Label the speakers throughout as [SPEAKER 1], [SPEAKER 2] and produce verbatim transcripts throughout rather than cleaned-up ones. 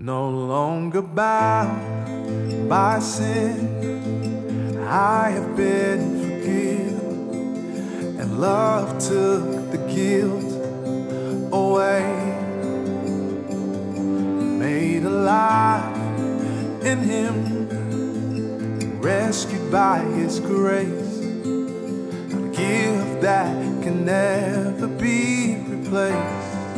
[SPEAKER 1] No longer bound by sin, I have been forgiven, and love took the guilt away, made alive in Him, rescued by His grace, a gift that can never be replaced.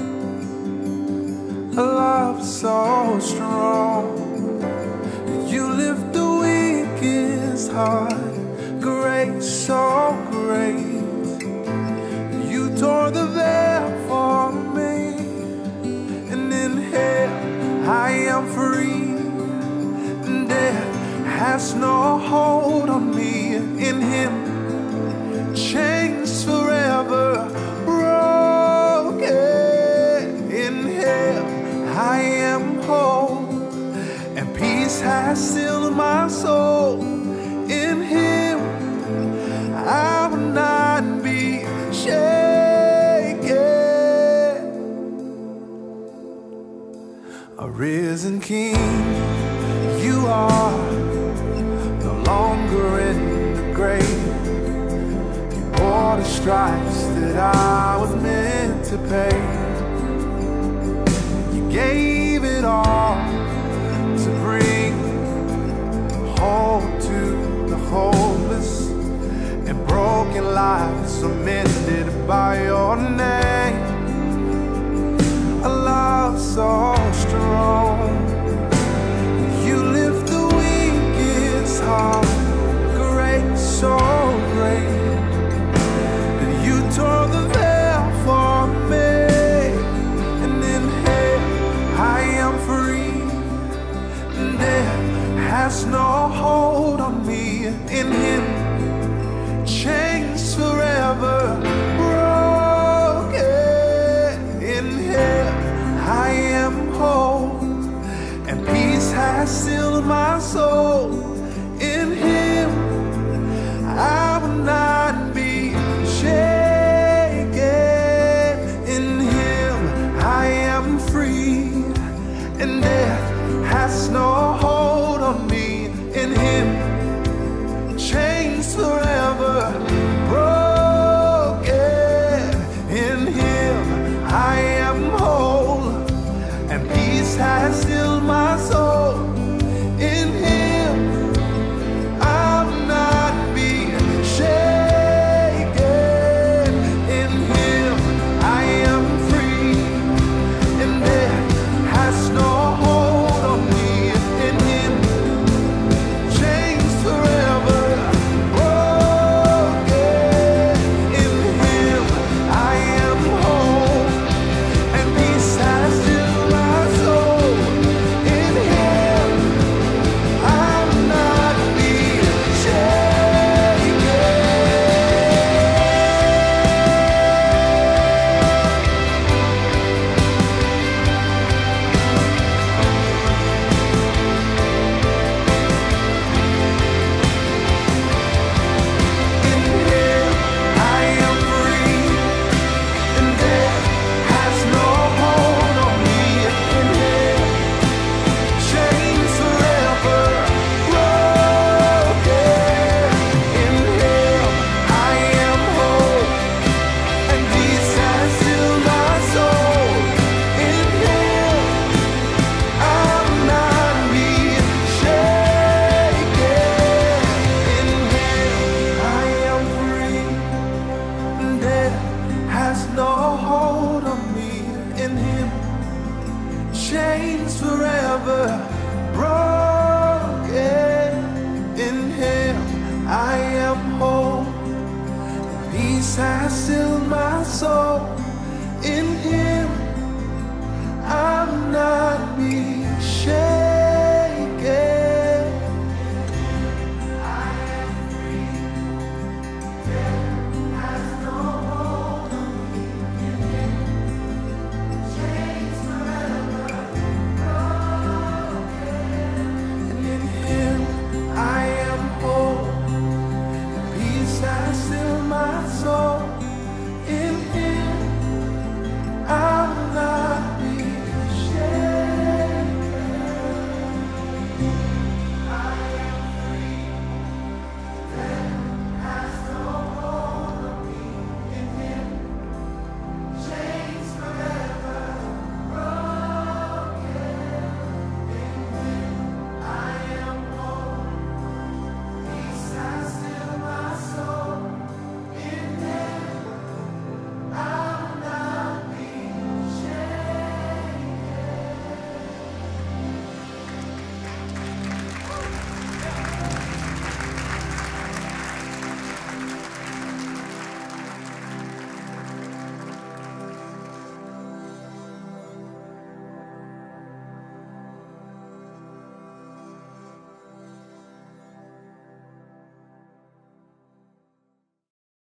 [SPEAKER 1] A love so strong, you lift the weakest heart. Grace so great, you tore the veil for me, and in Him I am free. Death has no hold on me. In Him, chains forever broken. In Him I am whole, and peace has sealed my soul. In Him I will not be shaken. A risen King, you are no longer in the grave. You bore the stripes that I was meant to pay. Gave it all to bring hope to the hopeless, and broken lives amended by your name. A love so strong, you lift the weakest heart. Grace so great, that you tore the veil for me. I am free, death has no hold on me. In Him, chains forever broken. In Him I am whole, and peace has sealed my soul. In Him I will not be shaken. In Him I am free, and death has no hold on me. In Him, chains forever broken. In Him I am whole, and peace has sealed my soul. In Him I will not be shaken. In Him I am free, and death has no chains forever broken. In Him I am whole, and peace has sealed my soul.